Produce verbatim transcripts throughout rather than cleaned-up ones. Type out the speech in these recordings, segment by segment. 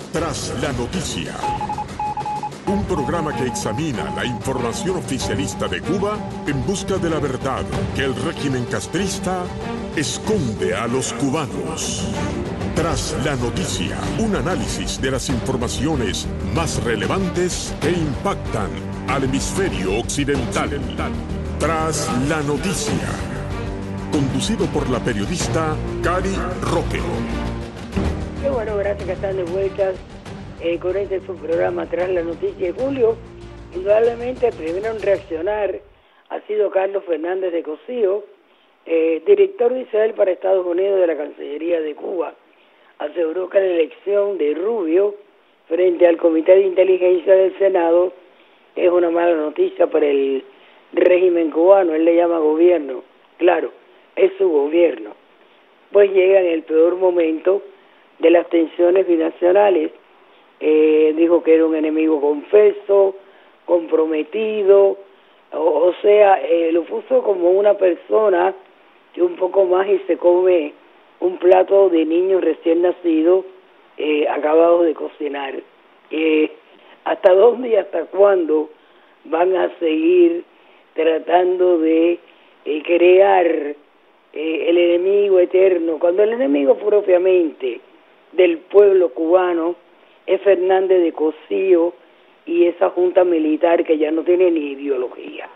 Tras la noticia, un programa que examina la información oficialista de Cuba en busca de la verdad que el régimen castrista esconde a los cubanos. Tras la noticia, un análisis de las informaciones más relevantes que impactan al hemisferio occidental. Tras la noticia, conducido por la periodista Cari Roque. Qué bueno, gracias que están de vuelta eh, con este su programa Tras la Noticia. Julio, indudablemente el primero en reaccionar ha sido Carlos Fernández de Cosío, eh, director de Israel para Estados Unidos de la Cancillería de Cuba. Aseguró que la elección de Rubio frente al Comité de Inteligencia del Senado es una mala noticia para el régimen cubano. Él le llama gobierno. Claro, es su gobierno. Pues llega en el peor momento de las tensiones binacionales. Eh, dijo que era un enemigo confeso, comprometido, o, o sea, eh, lo puso como una persona que un poco más y se come un plato de niños recién nacidos eh, acabados de cocinar. Eh, ¿Hasta dónde y hasta cuándo van a seguir tratando de eh, crear eh, el enemigo eterno, cuando el enemigo propiamente del pueblo cubano es Fernández de Cosío y esa junta militar que ya no tiene ni ideología?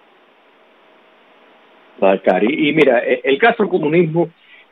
Cari, y mira, el castrocomunismo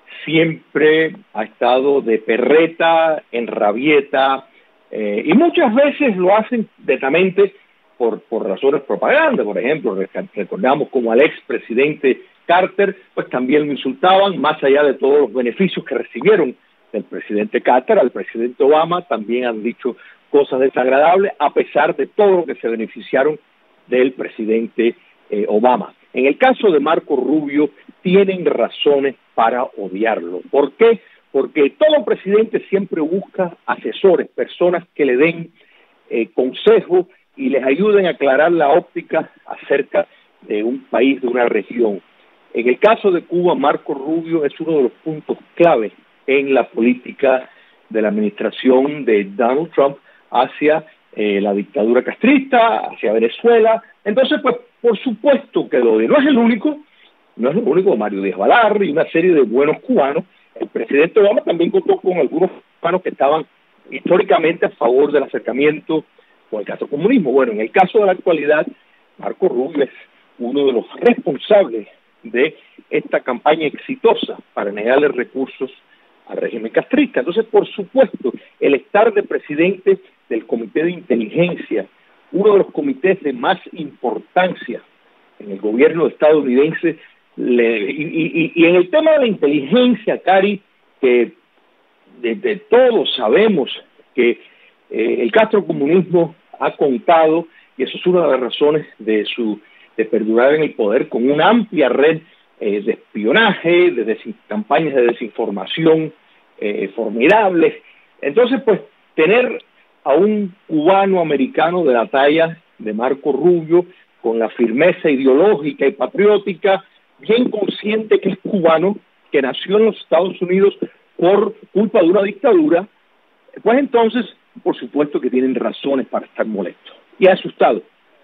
siempre ha estado de perreta en rabieta, eh, y muchas veces lo hacen netamente por, por razones propaganda. Por ejemplo, recordamos como al expresidente Carter, pues también lo insultaban, más allá de todos los beneficios que recibieron del presidente Carter. Al presidente Obama también han dicho cosas desagradables, a pesar de todo lo que se beneficiaron del presidente eh, Obama. En el caso de Marco Rubio, tienen razones para odiarlo. ¿Por qué? Porque todo presidente siempre busca asesores, personas que le den eh, consejos y les ayuden a aclarar la óptica acerca de un país, de una región. En el caso de Cuba, Marco Rubio es uno de los puntos clave en la política de la administración de Donald Trump hacia eh, la dictadura castrista, hacia Venezuela. Entonces, pues, por supuesto que lo de no es el único, no es el único. Mario Díaz-Balart y una serie de buenos cubanos. El presidente Obama también contó con algunos cubanos que estaban históricamente a favor del acercamiento con el castrocomunismo. Bueno, en el caso de la actualidad, Marco Rubio es uno de los responsables de esta campaña exitosa para negarle recursos al régimen castrista. Entonces, por supuesto, el estar de presidente del Comité de Inteligencia, uno de los comités de más importancia en el gobierno estadounidense, le, y, y, y en el tema de la inteligencia, Cari, que de, de todos sabemos que eh, el castrocomunismo ha contado, y eso es una de las razones de su de perdurar en el poder, con una amplia red eh, de espionaje, de desin, campañas de desinformación eh, formidables. Entonces, pues, tener a un cubano americano de la talla de Marco Rubio, con la firmeza ideológica y patriótica, bien consciente que es cubano, que nació en los Estados Unidos por culpa de una dictadura, pues entonces, por supuesto que tienen razones para estar molestos y asustados.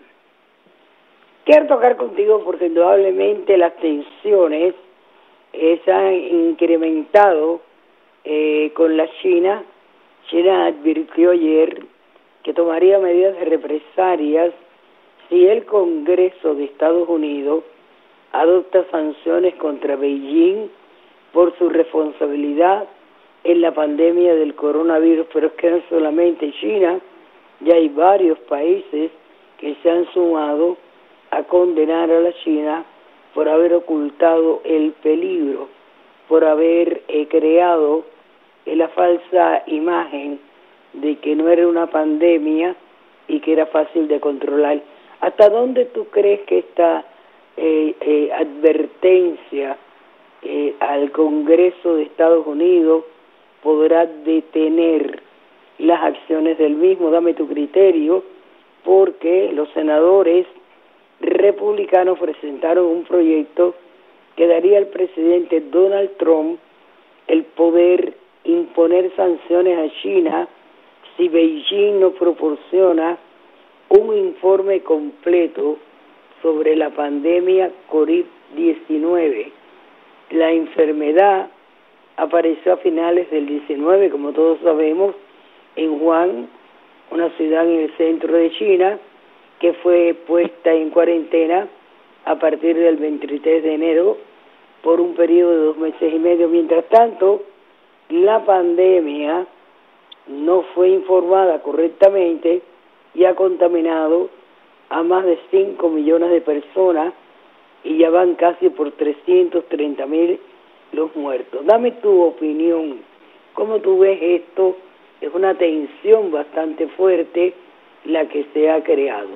Quiero tocar contigo porque indudablemente las tensiones eh, se han incrementado eh, con la China. China advirtió ayer que tomaría medidas de represalias si el Congreso de Estados Unidos adopta sanciones contra Beijing por su responsabilidad en la pandemia del coronavirus. Pero es que no solamente China, ya hay varios países que se han sumado a condenar a la China por haber ocultado el peligro, por haber eh, creado eh, la falsa imagen de que no era una pandemia y que era fácil de controlar. ¿Hasta dónde tú crees que esta eh, eh, advertencia eh, al Congreso de Estados Unidos podrá detener las acciones del mismo? Dame tu criterio, porque los senadores republicanos presentaron un proyecto que daría al presidente Donald Trump el poder imponer sanciones a China si Beijing no proporciona un informe completo sobre la pandemia COVID diecinueve. La enfermedad apareció a finales del diecinueve, como todos sabemos, en Wuhan, una ciudad en el centro de China, que fue puesta en cuarentena a partir del veintitrés de enero por un periodo de dos meses y medio. Mientras tanto, la pandemia no fue informada correctamente y ha contaminado a más de cinco millones de personas y ya van casi por trescientos treinta mil los muertos. Dame tu opinión, ¿cómo tú ves esto? Es una tensión bastante fuerte la que se ha creado.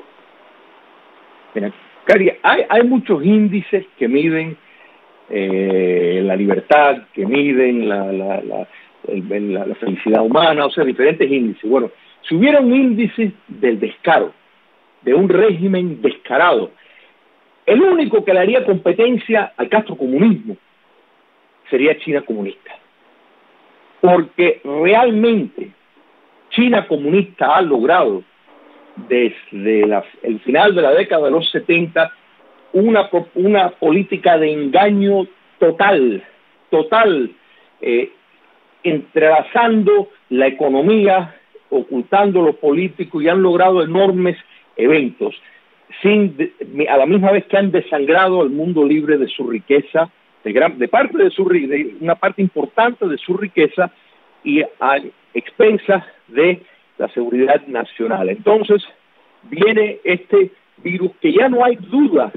Mira, Cari, hay, hay muchos índices que miden eh, la libertad, que miden la, la, la, el, la, la felicidad humana, o sea, diferentes índices. Bueno, si hubiera un índice del descaro, de un régimen descarado, el único que le haría competencia al castrocomunismo sería China comunista. Porque realmente China comunista ha logrado desde la, el final de la década de los setenta una, una política de engaño total, total, eh, entrelazando la economía, ocultando lo político, y han logrado enormes eventos, sin a la misma vez que han desangrado al mundo libre de su riqueza, de, gran, de parte de su de una parte importante de su riqueza, y a expensas de la seguridad nacional. Entonces viene este virus que ya no hay duda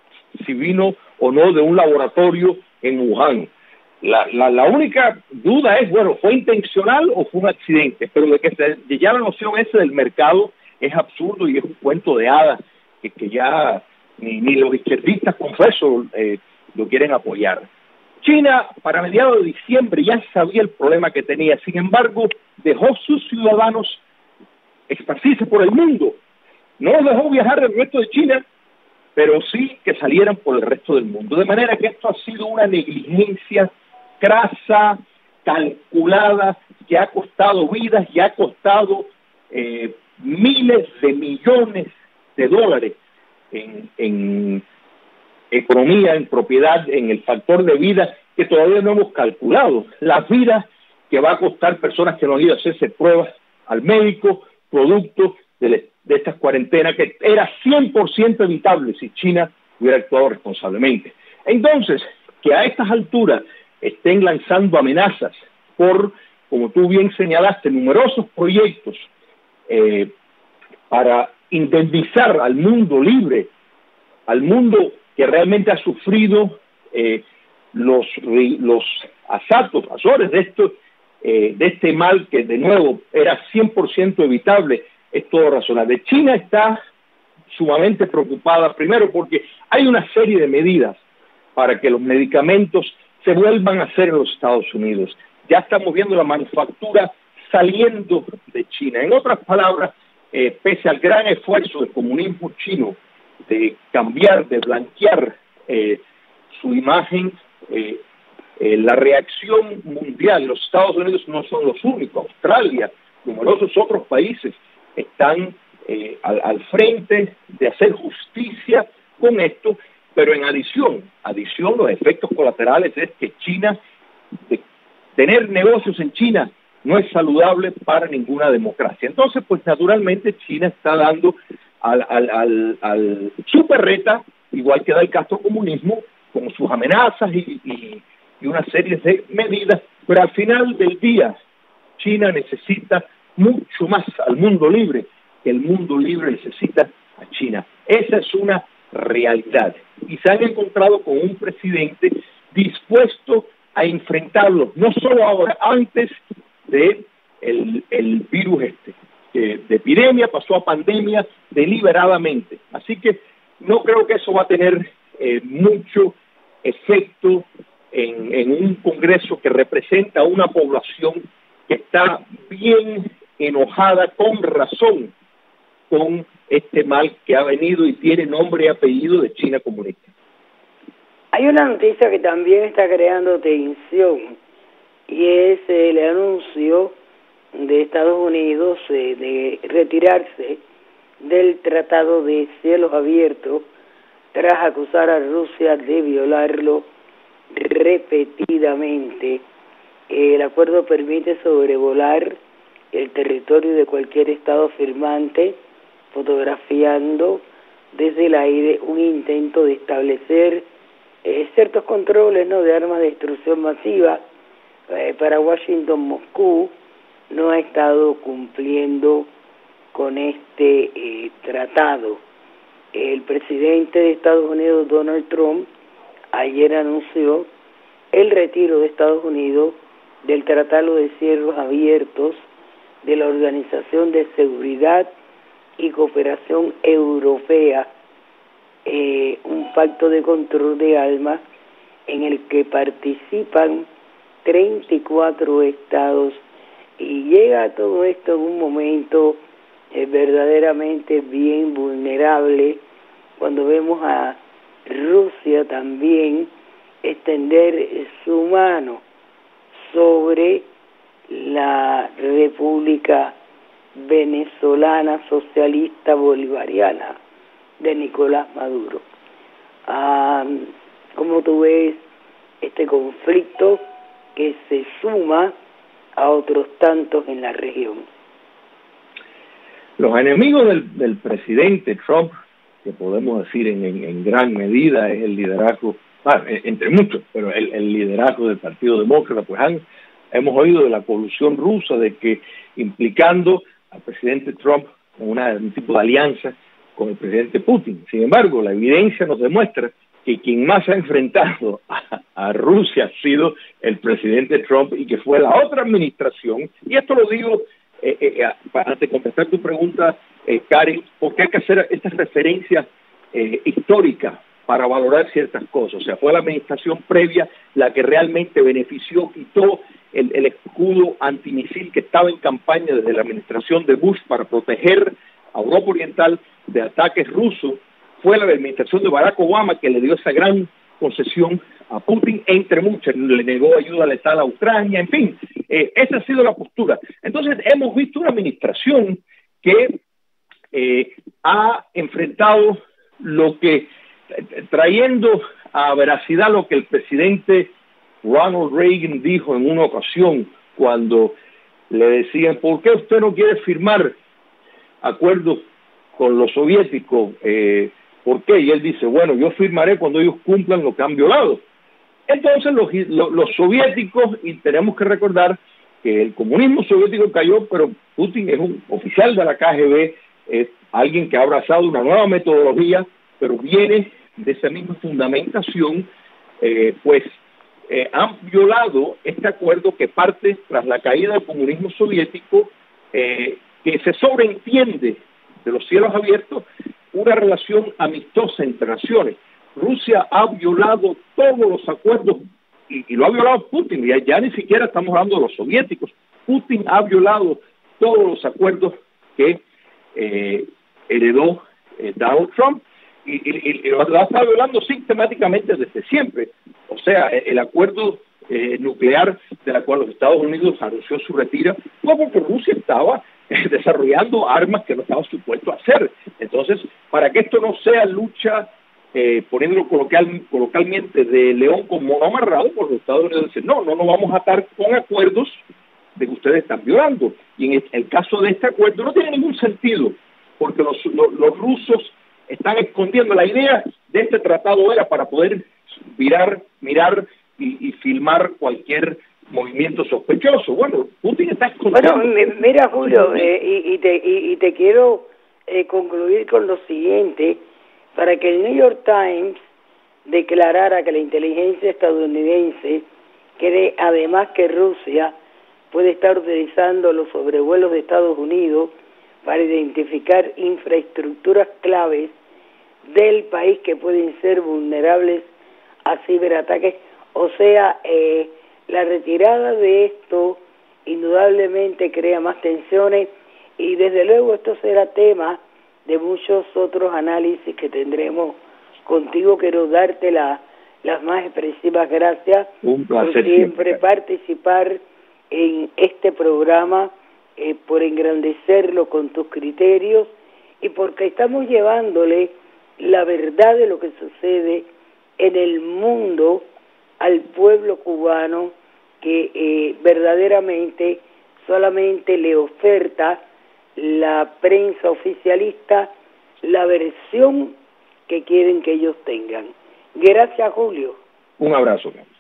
si vino o no de un laboratorio en Wuhan. La, la, la única duda es, bueno, ¿fue intencional o fue un accidente? Pero de que se, de ya la noción esa del mercado es absurdo y es un cuento de hadas que, que ya ni, ni los izquierdistas, confeso, eh, lo quieren apoyar. China, para mediados de diciembre, ya sabía el problema que tenía. Sin embargo, dejó sus ciudadanos esparcirse por el mundo. No los dejó viajar del resto de China, pero sí que salieran por el resto del mundo. De manera que esto ha sido una negligencia crasa, calculada, que ha costado vidas y ha costado eh, miles de millones de dólares en, en economía, en propiedad, en el factor de vida que todavía no hemos calculado. Las vidas que va a costar personas que no han ido a hacerse pruebas al médico, producto de, de estas cuarentenas, que era cien por ciento evitable si China hubiera actuado responsablemente. Entonces, que a estas alturas estén lanzando amenazas por, como tú bien señalaste, numerosos proyectos eh, para indemnizar al mundo libre, al mundo que realmente ha sufrido eh, los, los asaltos, azores de esto, eh, de este mal que de nuevo era cien por ciento evitable, es todo razonable. China está sumamente preocupada, primero porque hay una serie de medidas para que los medicamentos se vuelvan a hacer en los Estados Unidos. Ya estamos viendo la manufactura saliendo de China. En otras palabras, eh, pese al gran esfuerzo del comunismo chino de cambiar, de blanquear eh, su imagen, eh, eh, la reacción mundial, los Estados Unidos no son los únicos, Australia, numerosos otros países están eh, al, al frente de hacer justicia con esto, pero en adición, adición los efectos colaterales es que China, de tener negocios en China no es saludable para ninguna democracia. Entonces, pues naturalmente China está dando al, al, al, al superreta, igual que da el castrocomunismo, con sus amenazas y, y, y una serie de medidas, pero al final del día China necesita mucho más al mundo libre que el mundo libre necesita a China. Esa es una realidad. Y se han encontrado con un presidente dispuesto a enfrentarlo, no solo ahora, antes de el, el virus este, que de epidemia pasó a pandemia deliberadamente. Así que no creo que eso va a tener eh, mucho efecto en, en un Congreso que representa a una población que está bien enojada, con razón, con este mal que ha venido y tiene nombre y apellido de China comunista. Hay una noticia que también está creando tensión y es el anuncio de de Estados Unidos eh, de retirarse del Tratado de Cielos Abiertos tras acusar a Rusia de violarlo repetidamente. El acuerdo permite sobrevolar el territorio de cualquier estado firmante, fotografiando desde el aire un intento de establecer eh, ciertos controles, ¿no?, de armas de destrucción masiva. Eh, para Washington, Moscú no ha estado cumpliendo con este eh, tratado. El presidente de Estados Unidos, Donald Trump, ayer anunció el retiro de Estados Unidos del Tratado de Cielos Abiertos de la Organización de Seguridad y Cooperación Europea, eh, un pacto de control de armas en el que participan treinta y cuatro estados, y llega todo esto en un momento eh, verdaderamente bien vulnerable, cuando vemos a Rusia también extender su mano sobre la República Venezolana Socialista Bolivariana de Nicolás Maduro. Ah, ¿cómo tú ves este conflicto que se suma a otros tantos en la región? Los enemigos del, del presidente Trump, que podemos decir en, en, en gran medida es el liderazgo, ah, entre muchos, pero el, el liderazgo del Partido Demócrata, pues han, hemos oído de la colusión rusa, de que implicando al presidente Trump en una, un tipo de alianza con el presidente Putin. Sin embargo, la evidencia nos demuestra que quien más ha enfrentado a, a Rusia ha sido el presidente Trump, y que fue la otra administración, y esto lo digo eh, eh, para antes de contestar tu pregunta, eh, Karen, porque hay que hacer estas referencias eh, históricas para valorar ciertas cosas. O sea, fue la administración previa la que realmente benefició, quitó el, el escudo antimisil que estaba en campaña desde la administración de Bush para proteger a Europa Oriental de ataques rusos. Fue la administración de Barack Obama que le dio esa gran concesión a Putin, entre muchas, le negó ayuda letal a Ucrania, en fin, eh, esa ha sido la postura. Entonces hemos visto una administración que eh, ha enfrentado lo que, trayendo a veracidad lo que el presidente Ronald Reagan dijo en una ocasión cuando le decían, ¿por qué usted no quiere firmar acuerdos con los soviéticos? Eh, ¿Por qué? Y él dice, bueno, yo firmaré cuando ellos cumplan lo que han violado. Entonces los, los, los soviéticos, y tenemos que recordar que el comunismo soviético cayó, pero Putin es un oficial de la K G B, es alguien que ha abrazado una nueva metodología, pero viene de esa misma fundamentación, eh, pues eh, han violado este acuerdo que parte tras la caída del comunismo soviético, eh, que se sobreentiende de los cielos abiertos, una relación amistosa entre naciones. Rusia ha violado todos los acuerdos, y, y lo ha violado Putin, ya, ya ni siquiera estamos hablando de los soviéticos. Putin ha violado todos los acuerdos que eh, heredó eh, Donald Trump, y, y, y lo ha estado violando sistemáticamente desde siempre. O sea, el acuerdo eh, nuclear de la cual los Estados Unidos anunció su retiro, fue porque Rusia estaba eh, desarrollando armas que no estaba supuesto a hacer. Entonces, para que esto no sea lucha, eh, poniéndolo coloquial, coloquialmente, de león con mono amarrado, por los Estados Unidos dicen, no, no nos vamos a atar con acuerdos de que ustedes están violando. Y en el, el caso de este acuerdo no tiene ningún sentido, porque los, los, los rusos están escondiendo. La idea de este tratado era para poder mirar, mirar y, y filmar cualquier movimiento sospechoso. Bueno, Putin está escondiendo. Bueno, mira, Julio, eh, y, y, te, y, y te quiero eh, concluir con lo siguiente. Para que el New York Times declarara que la inteligencia estadounidense cree además que Rusia puede estar utilizando los sobrevuelos de Estados Unidos para identificar infraestructuras claves del país que pueden ser vulnerables a ciberataques. O sea, eh, la retirada de esto indudablemente crea más tensiones, y desde luego esto será tema de muchos otros análisis que tendremos contigo. Quiero darte la, las más expresivas gracias Un placer por siempre siempre participar en este programa eh, por engrandecerlo con tus criterios y porque estamos llevándole la verdad de lo que sucede en el mundo al pueblo cubano que eh, verdaderamente solamente le oferta la prensa oficialista la versión que quieren que ellos tengan. Gracias, Julio. Un abrazo.